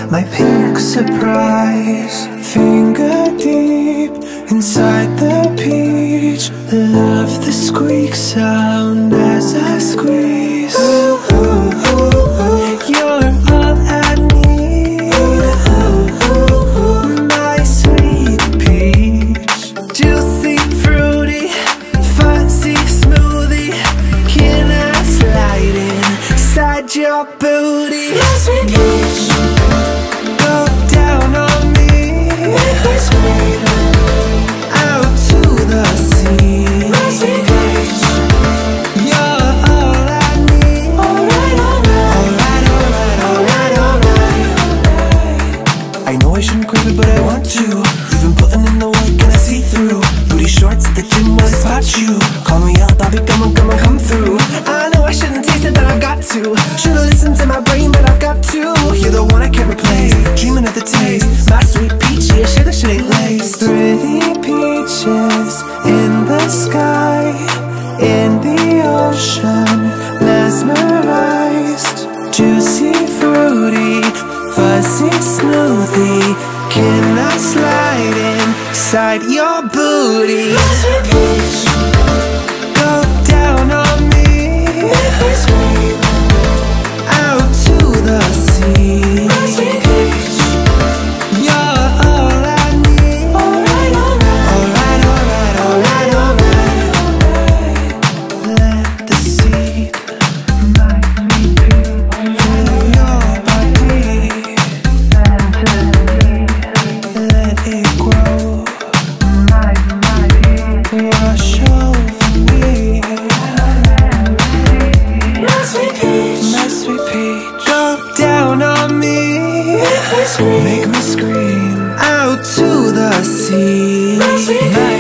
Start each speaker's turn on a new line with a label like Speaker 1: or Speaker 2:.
Speaker 1: my pink surprise. Finger deep inside the peach. Love the squeak sound as I squeeze. Ooh, ooh, ooh, ooh. You're all I need. My sweet peach. Juicy, fruity, fuzzy smoothie. Can I slide inside your booty? My sweet peach, go down on me. Ice cream, out to the sea. My sweet peach, you're all I need. Alright, alright, alright, alright, alright, alright. I know I shouldn't crave it, but I want to. You've been putting in the work and I see through. Booty shorts at the gym will spot you. Call me up, I'll be coming, come through. I know I shouldn't taste it, but I've got to. Should've listened to my brain, but I've got to. You're the one I can't replace. Dreaming of the taste. My sweet peach, yeah, shit, that shit ain't laced. Pretty peaches in the sky, in the ocean, mesmerized. Juicy, fruity, fuzzy smoothie. Can I slide inside your booty? My sweet peach, go down on me. Ice cream, out to the sea. My sweet peach, you're all I need. Alright, alright, alright, alright, alright, alright. Let the seed, my sweet peach, fill your body. Let it grow. Wash over me. My sweet peach, go down on me. Make me scream out to the sea. My sweet peach.